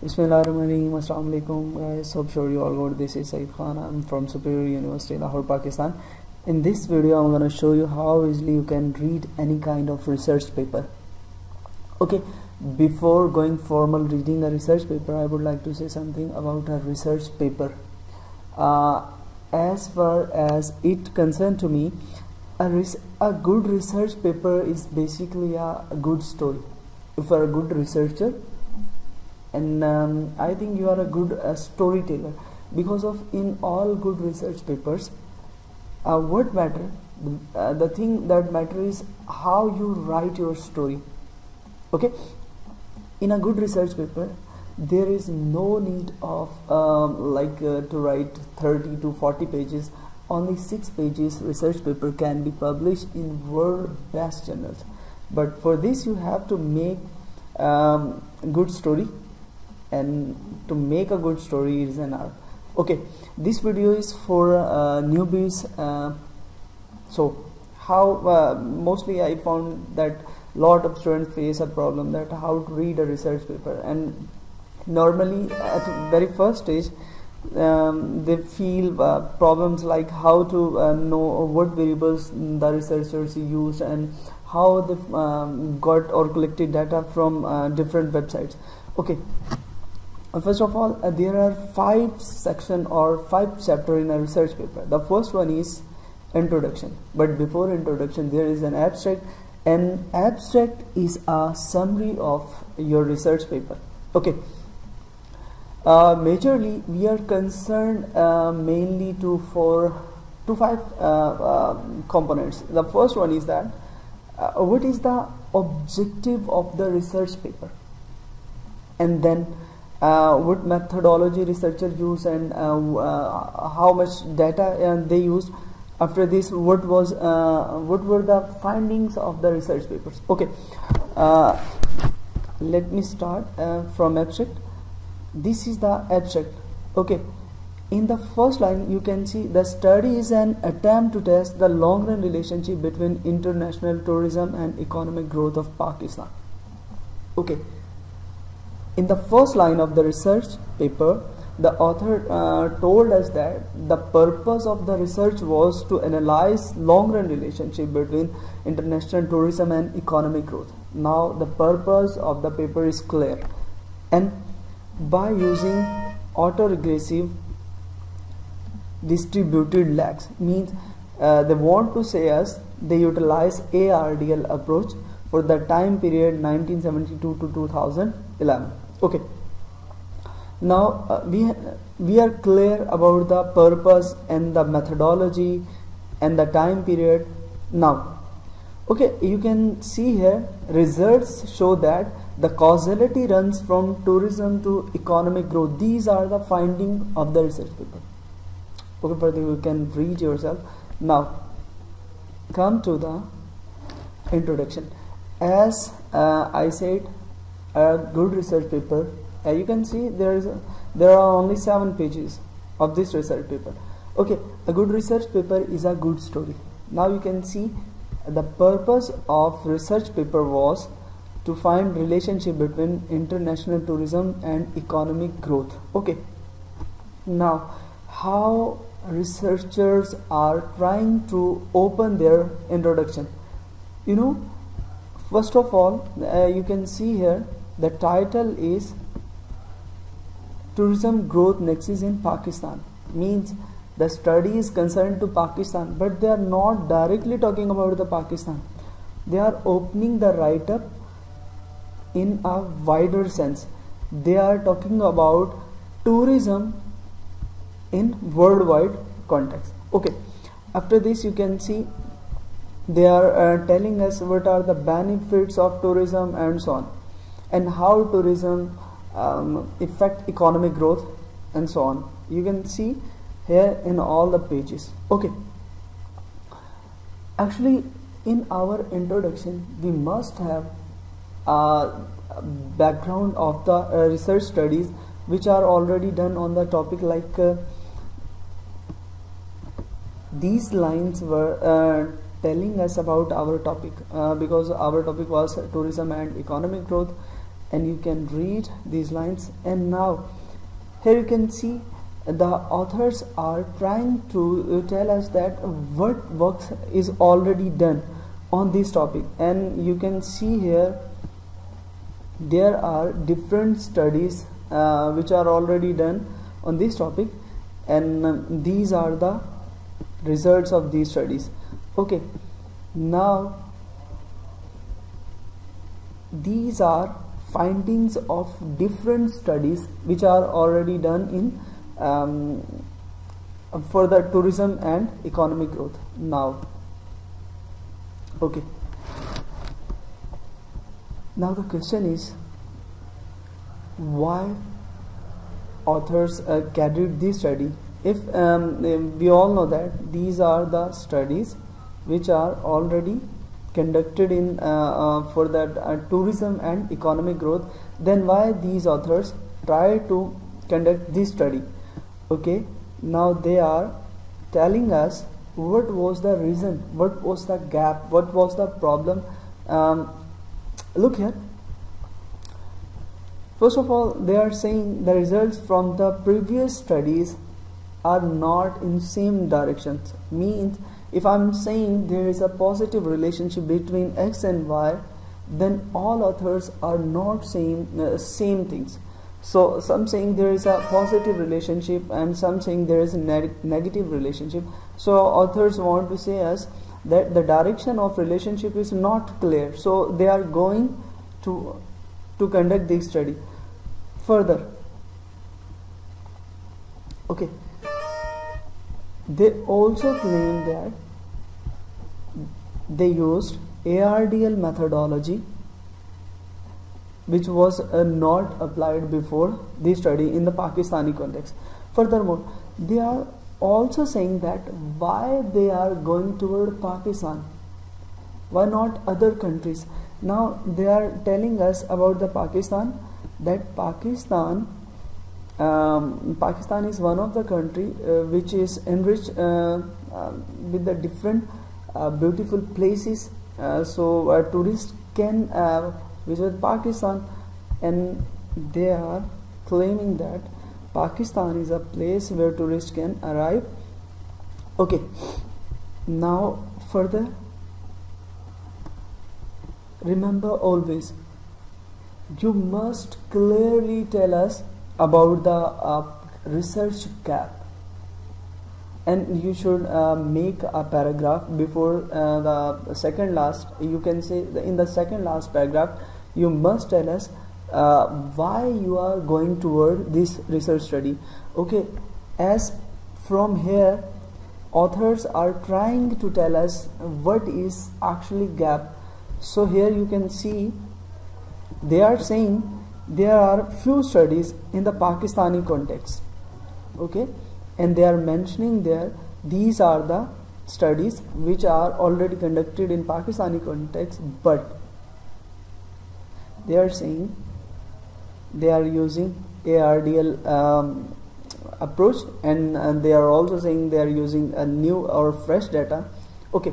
Bismillahirrahmanirrahim. Assalamu alaikum guys. Hope sure you all good. This is Saeed Khan. I'm from Superior University, Lahore, Pakistan. In this video, I'm going to show you how easily you can read any kind of research paper. Okay, before going formal reading a research paper, I would like to say something about a research paper. As far as it concerned to me, a good research paper is basically a good story. If you are a good researcher, and I think you are a good storyteller, because of in all good research papers, what matter, the thing that matters is how you write your story. Okay, in a good research paper there is no need of to write 30 to 40 pages. Only 6 pages research paper can be published in world best journals, but for this you have to make good story, and to make a good story is an art. Okay, this video is for newbies. So how mostly I found that lot of students face a problem that how to read a research paper, and normally at the very first stage they feel problems like how to know what variables the researchers used and how they got or collected data from different websites. Okay, first of all, there are 5 sections or 5 chapters in a research paper. The first one is introduction, but before introduction there is an abstract. An abstract is a summary of your research paper. Okay, majorly we are concerned mainly to 5 components. The first one is that what is the objective of the research paper, and then what methodology researcher use, and how much data they used. After this, what were the findings of the research papers. Okay, let me start from abstract. This is the abstract. Okay, in the first line you can see the study is an attempt to test the long run relationship between international tourism and economic growth of Pakistan. Okay, in the first line of the research paper, the author told us that the purpose of the research was to analyze long-run relationship between international tourism and economic growth. Now the purpose of the paper is clear, and by using autoregressive distributed lags, means they want to say us they utilize ARDL approach for the time period 1972 to 2011. Okay, now we are clear about the purpose and the methodology and the time period. Now, okay, you can see here results show that the causality runs from tourism to economic growth. These are the findings of the research paper. Okay, further you can read yourself. Now come to the introduction. As I said, a good research paper, you can see there are only 7 pages of this research paper. Okay, a good research paper is a good story. Now you can see the purpose of research paper was to find relationship between international tourism and economic growth. Okay, now how researchers are trying to open their introduction. You know, first of all, you can see here the title is Tourism Growth Nexus in Pakistan, means the study is concerned to Pakistan, but they are not directly talking about the Pakistan. They are opening the write-up in a wider sense. They are talking about tourism in worldwide context. Okay, after this you can see they are telling us what are the benefits of tourism and so on, and how tourism affect economic growth and so on. You can see here in all the pages. Okay, actually in our introduction we must have a background of the research studies which are already done on the topic, like these lines were telling us about our topic, because our topic was tourism and economic growth, and you can read these lines. And now here you can see the authors are trying to tell us that what works is already done on this topic. And you can see here there are different studies which are already done on this topic, and these are the results of these studies. Okay, now these are findings of different studies which are already done in for the tourism and economic growth. Now okay, now the question is why authors carried this study. If we all know that these are the studies which are already conducted in for that tourism and economic growth, then why these authors try to conduct this study? Okay, now they are telling us what was the reason, what was the gap, what was the problem. Look here, first of all they are saying the results from the previous studies are not in same directions. Means if I'm saying there is a positive relationship between X and Y, then all authors are not saying same things. So some saying there is a positive relationship and some saying there is a negative relationship. So authors want to say us that the direction of relationship is not clear, so they are going to conduct this study further. Okay, they also claim that they used ARDL methodology, which was not applied before this study in the Pakistani context. Furthermore, they are also saying that why they are going toward Pakistan, why not other countries. Now they are telling us about the Pakistan, that Pakistan is one of the country which is enriched with the different beautiful places, so tourists can visit Pakistan, and they are claiming that Pakistan is a place where tourists can arrive. Okay, now further, remember always you must clearly tell us about the research gap, and you should make a paragraph before the second last. You can say in the second last paragraph you must tell us why you are going toward this research study. Okay, as from here authors are trying to tell us what is actually gap. So here you can see they are saying there are few studies in the Pakistani context. Okay, and they are mentioning there these are the studies which are already conducted in Pakistani context, but they are saying they are using ARDL approach, and they are also saying they are using a new or fresh data. Okay,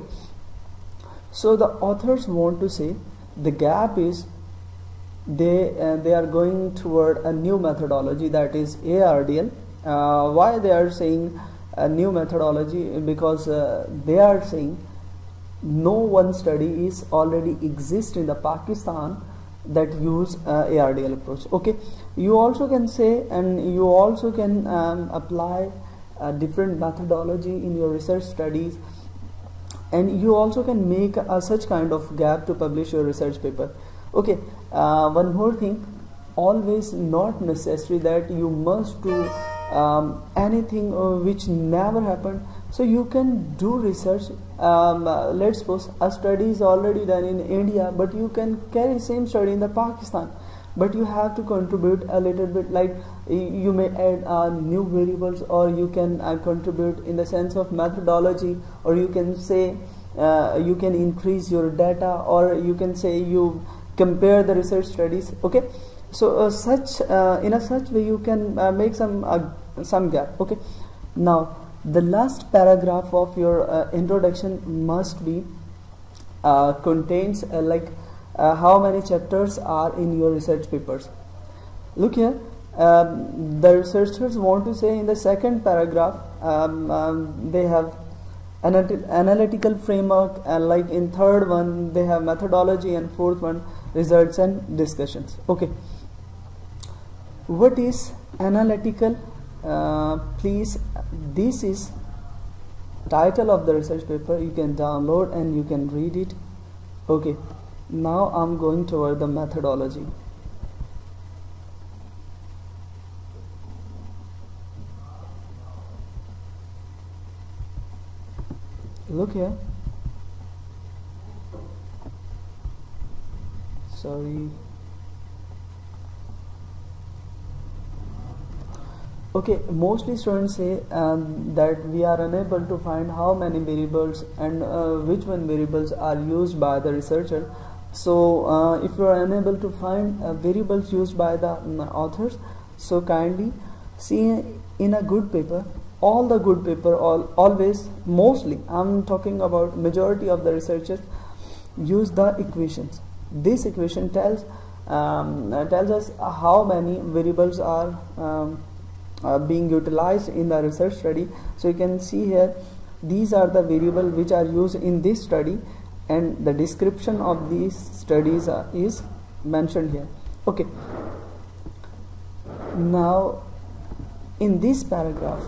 so the authors want to say the gap is they are going toward a new methodology, that is ARDL. Why they are saying a new methodology? Because they are saying no one study is already exist in the Pakistan that use ARDL approach. Okay, you also can say, and you also can apply a different methodology in your research studies, and you also can make such kind of gap to publish your research paper. Okay, one more thing, always not necessary that you must do anything which never happened. So you can do research, let's suppose a study is already done in India, but you can carry same study in the Pakistan, but you have to contribute a little bit, like you may add new variables, or you can contribute in the sense of methodology, or you can say you can increase your data, or you can say you compare the research studies. Okay, so in a such way you can make some gap. Okay, now the last paragraph of your introduction must be contains like how many chapters are in your research papers. Look here, the researchers want to say in the second paragraph, they have analytical framework, and like in third one they have methodology, and fourth one results and discussions. Okay, what is analytical? Please, this is title of the research paper. You can download and you can read it. Okay, now I'm going toward the methodology. Look here, sorry. Okay, mostly students say that we are unable to find how many variables and which one variables are used by the researcher. So if you are unable to find variables used by the authors, so kindly see in a good paper, all the good paper, always, mostly, I'm talking about majority of the researchers use the equations. This equation tells us how many variables are being utilized in the research study. So you can see here, these are the variables which are used in this study, and the description of these studies is mentioned here. Okay, now in this paragraph,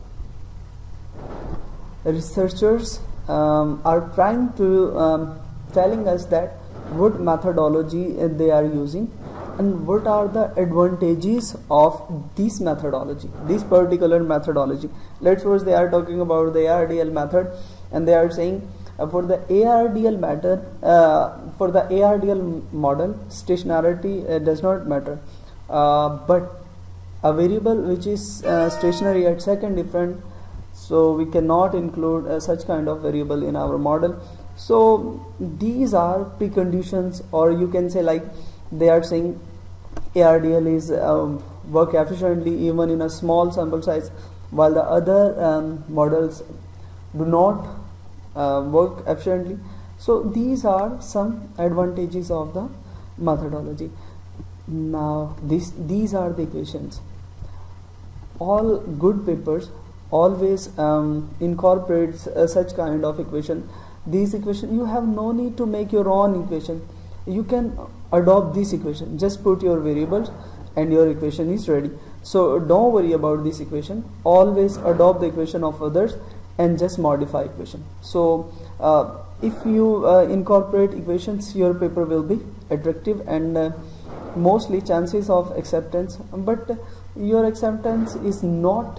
researchers are trying to telling us that what methodology they are using and what are the advantages of this methodology, this particular methodology. Let's suppose they are talking about the ARDL method, and they are saying for the ARDL method, for the ARDL model, stationarity does not matter, but a variable which is stationary at second different, so we cannot include such kind of variable in our model. So these are preconditions, or you can say like they are saying ARDL is work efficiently even in a small sample size, while the other models do not work efficiently. So these are some advantages of the methodology. Now these are the equations. All good papers always incorporates such kind of equation. These equation, you have no need to make your own equation. You can adopt this equation, just put your variables and your equation is ready. So don't worry about this equation, always adopt the equation of others and just modify equation. So if you incorporate equations, your paper will be attractive and mostly chances of acceptance, but your acceptance is not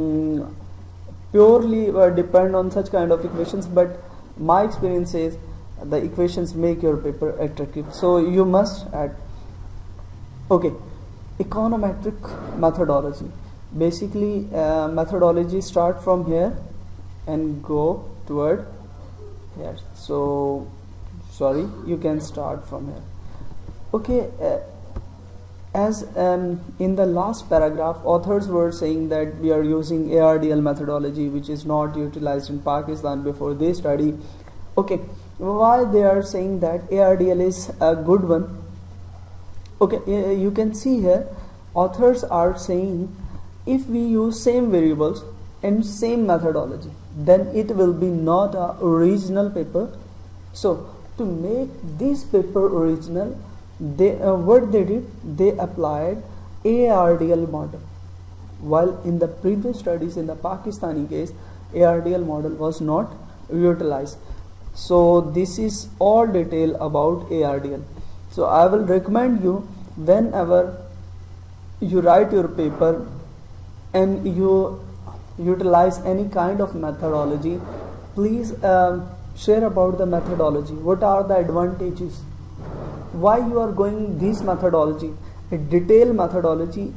purely depend on such kind of equations, but my experience says the equations make your paper attractive, so you must add. Okay, econometric methodology. Basically methodology start from here and go toward here. So sorry, you can start from here. Okay, as in the last paragraph, authors were saying that we are using ARDL methodology, which is not utilized in Pakistan before they study. Okay, why they are saying that ARDL is a good one? Okay, you can see here, authors are saying if we use same variables and same methodology, then it will be not a original paper. So to make this paper original, they what they did, they applied ARDL model, while in the previous studies in the Pakistani case, ARDL model was not utilized. So this is all detail about ARDL. So I will recommend you, whenever you write your paper and you utilize any kind of methodology, please share about the methodology. What are the advantages? Why you are going this methodology? A detailed methodology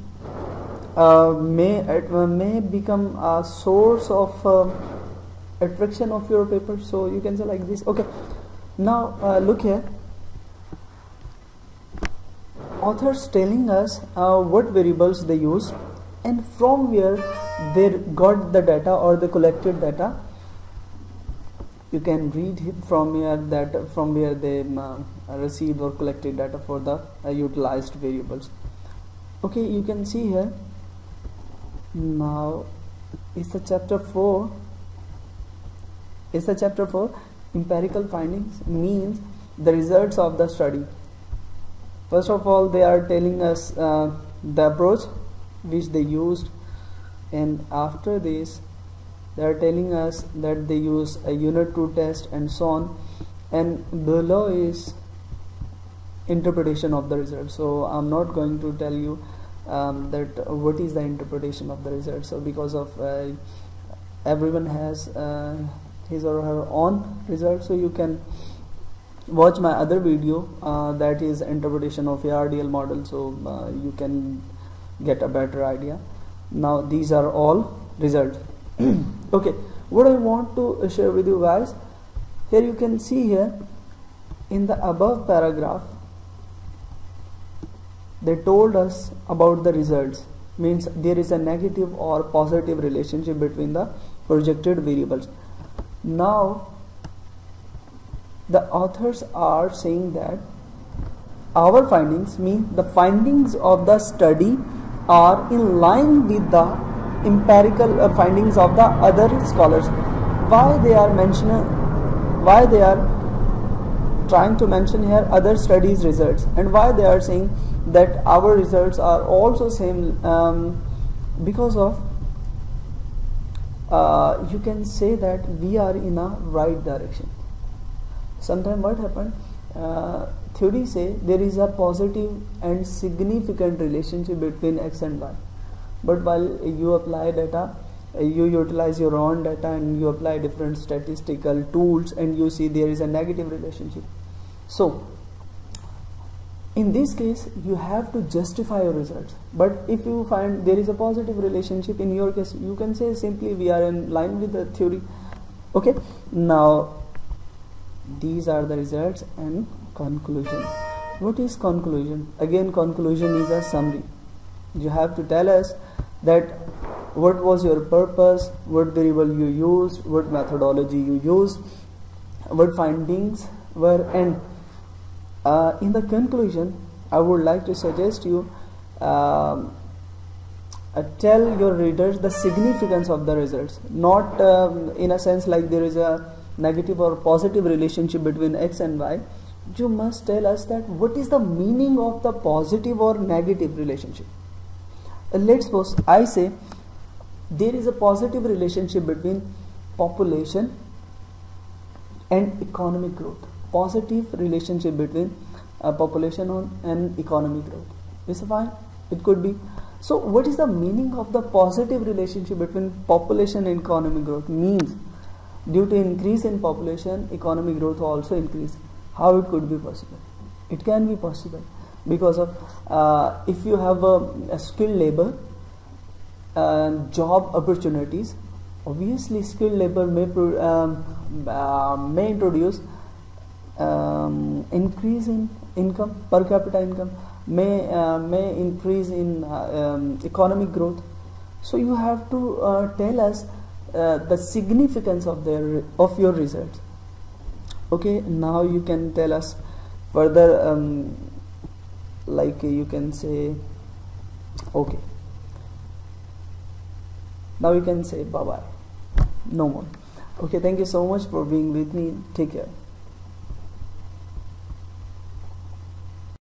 may become a source of attraction of your paper. So you can say like this. Okay, now look here, authors telling us what variables they use and from where they got the data or the collected data. you can read it from here, that from where they received or collected data for the utilized variables. Okay, you can see here. Now it's the chapter 4. It's the chapter 4. Empirical findings means the results of the study. First of all, they are telling us the approach which they used, and after this they are telling us that they use a unit 2 test and so on, and below is interpretation of the result. So I'm not going to tell you that what is the interpretation of the result, so because of everyone has his or her own result, so you can watch my other video that is interpretation of ARDL model, so you can get a better idea. Now these are all results. Okay, what I want to share with you guys, here you can see here in the above paragraph they told us about the results, means there is a negative or positive relationship between the projected variables. Now the authors are saying that our findings, mean the findings of the study, are in line with the empirical findings of the other scholars. Why they are mentioning, why they are trying to mention here other studies results, and why they are saying that our results are also same, because of you can say that we are in a right direction. Sometimes what happened, theory say there is a positive and significant relationship between X and Y, but while you apply data, you utilize your own data and you apply different statistical tools, and you see there is a negative relationship. So in this case you have to justify your results, but if you find there is a positive relationship, in your case you can say simply we are in line with the theory. Okay, now these are the results and conclusion. What is conclusion? Again, conclusion is a summary. You have to tell us that what was your purpose, what variable you used, what methodology you used, what findings were, and in the conclusion I would like to suggest you tell your readers the significance of the results, not in a sense like there is a negative or positive relationship between X and Y. You must tell us that what is the meaning of the positive or negative relationship. Let's suppose I say there is a positive relationship between population and economic growth. Positive relationship between population and economic growth. Is it fine? It could be. So what is the meaning of the positive relationship between population and economic growth? Means due to increase in population, economic growth also increase. How it could be possible? It can be possible because of if you have a skilled labor, job opportunities, obviously skilled labor may introduce increase in income, per capita income, may increase in economic growth. So you have to tell us the significance of your results. Okay, now you can tell us further, like you can say, okay, now you can say bye bye, no more. Okay, thank you so much for being with me. Take care.